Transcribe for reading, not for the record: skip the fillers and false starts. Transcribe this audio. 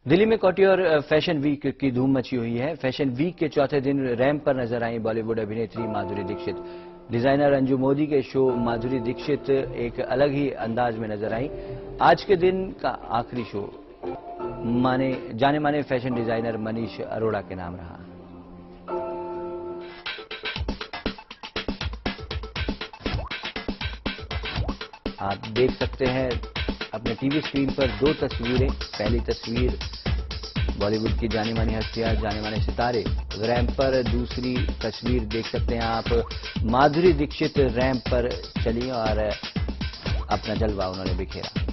दिल्ली में कौटियोर fashion week की धूम मची हुई है। फैशन वीक के चौथे दिन रैंप पर नजर आई बॉलीवुड अभिनेत्री माधुरी दीक्षित। डिजाइनर अंजू मोदी के शो माधुरी दीक्षित एक अलग ही अंदाज में नजर आई। आज के दिन का आखिरी शो जाने माने फैशन डिजाइनर मनीष अरोड़ा के नाम रहा। आप देख सकते हैं अपने टीवी स्क्रीन पर दो तस्वीरें। पहली तस्वीर बॉलीवुड की जानी मानी हस्तियां, जाने माने सितारे रैंप पर। दूसरी तस्वीर देख सकते हैं आप माधुरी दीक्षित रैंप पर चली और अपना जलवा उन्होंने बिखेरा।